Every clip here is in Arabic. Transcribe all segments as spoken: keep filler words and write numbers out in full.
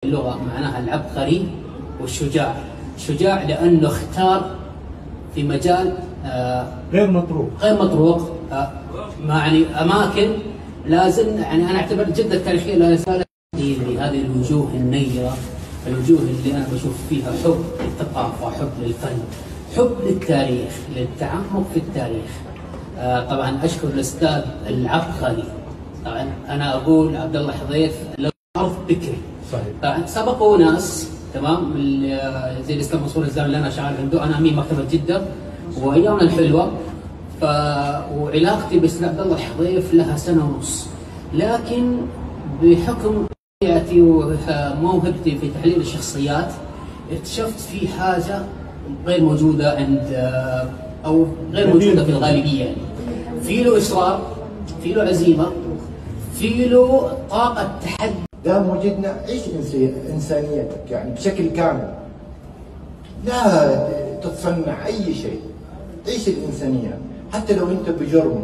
اللغة معناها العبقري والشجاع. شجاع لأنه اختار في مجال آه غير مطروق غير مطروق آه يعني أماكن لازم، يعني أنا أعتبر جدة التاريخية لا زالت هذه الوجوه النيرة، الوجوه اللي أنا بشوف فيها حب للثقافة، حب للفن، حب للتاريخ، للتعمق في التاريخ. آه طبعا أشكر الأستاذ العبقري. طبعا أنا أقول عبد الله حذيف الأرض بكري. صحيح. طبعا سبقوا ناس تمام زي الأستاذ منصور الزاوي اللي أنا شغال عنده، أنا أمين مكتبة جدة وأيامنا الحلوة. ف وعلاقتي بالاستاذ عبد الله الحذيف لها سنة ونص، لكن بحكم طبيعتي وموهبتي في تحليل الشخصيات اكتشفت في حاجة غير موجودة عند أو غير موجودة في الغالبية. يعني في له إصرار، في له عزيمة، في له طاقة تحدي. دام وجدنا عيش إنسانيتك يعني بشكل كامل، لا تتصنع أي شيء، عيش الإنسانية حتى لو أنت بجرم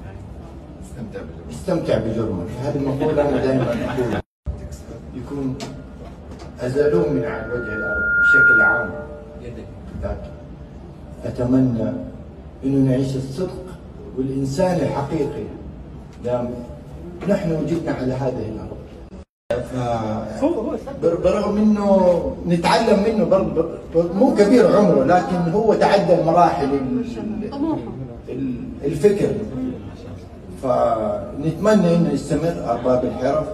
استمتع بجرمك. هذه المقولة أنا دائما أقولها. يكون أزالوه من على وجه الأرض بشكل عام. لكن أتمنى إنه نعيش الصدق والإنسان الحقيقي دام نحن وجدنا على هذه الأرض. برغم انه نتعلم منه برضه، مو كبير عمره لكن هو تعدى المراحل الفكر، فنتمنى انه يستمر. ارباب الحرف،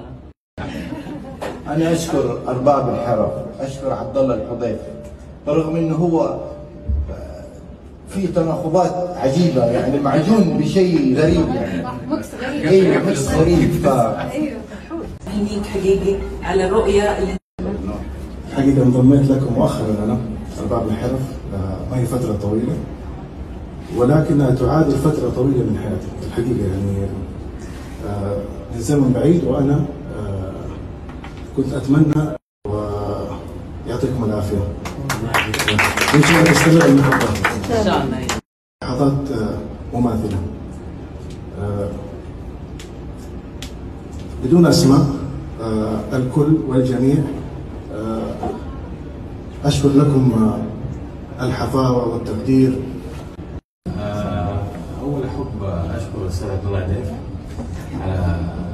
انا اشكر ارباب الحرف، اشكر عبد الله الحذيف برغم انه هو في تناقضات عجيبه، يعني معجون بشيء غريب، يعني مكس غريب. ايوه مكس غريب. ف هنيك حقيقي على الرؤية اللي حقيقة انضميت لكم مؤخرا أنا أرباب الحرف، ما هي فترة طويلة ولكنها تعادل فترة طويلة من حياتي الحقيقة، يعني من زمن بعيد وأنا كنت أتمنى ويعطيكم العافية إن شاء الله نستمر المحطات إن شاء الله لحظات مماثلة بدون أسماء. آه الكل والجميع آه أشكر لكم آه الحفاوة والتقدير. آه أول أحب أشكر الأستاذ عبد الله حذيف على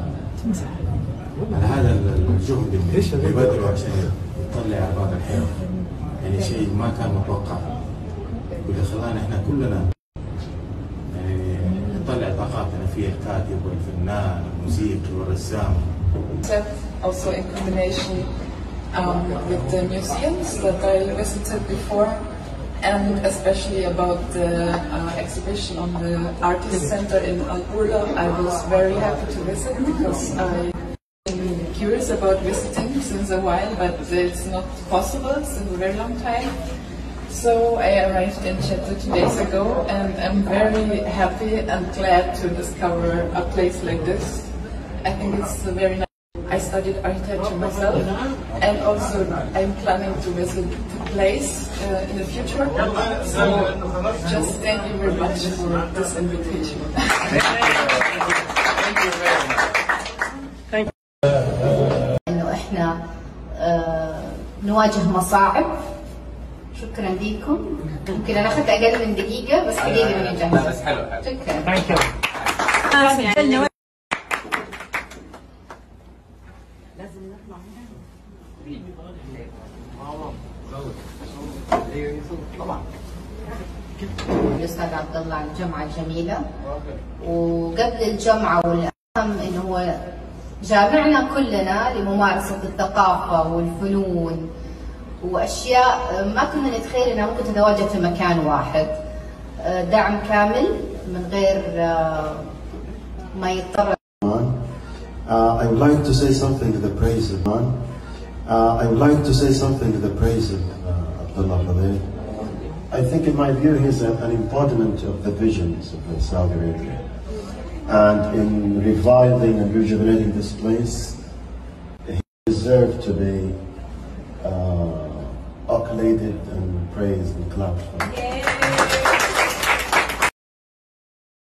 على هذا الجهد اللي بذله عشان يطلع أرباب الحرف، يعني شيء ما كان متوقع واللي خلانا إحنا كلنا يعني نطلع طاقاتنا في الكاتب والفنان والموسيقي والرسام. Also in combination um, with the museums that I visited before, and especially about the uh, exhibition on the Artist Center in Al-Burda, I was very happy to visit because I've been curious about visiting since a while, but it's not possible since a very long time. So I arrived in Jeddah two days ago, and I'm very happy and glad to discover a place like this. I think it's a very nice. I studied architecture myself, and also I'm planning to visit the place uh, in the future. So just thank you very much for this invitation. Thank you very much. Thank you. إنه إحنا نواجه مصاعب. شكرا لكم. يمكن أنا أخذت أقل من دقيقة بس حقيقة إني جاهزة. بس حلو حلو. شكرا. لازم نطلع طبعا. الأستاذ عبد الله على الجمعة الجميلة، وقبل الجمعة والأهم إنه هو جامعنا كلنا لممارسة الثقافة والفنون وأشياء ما كنا نتخيل إنها ممكن تتواجد في مكان واحد. دعم كامل من غير ما يضطر. Uh, I would like to say something to the praise of man. Uh, I would like to say something to the praise of uh, Abdullah Hadid. I think, in my view, he's a, an embodiment of the visions of Saudi Arabia. And in reviving and rejuvenating this place, he deserved to be uh, accoladed and praised and clapped for.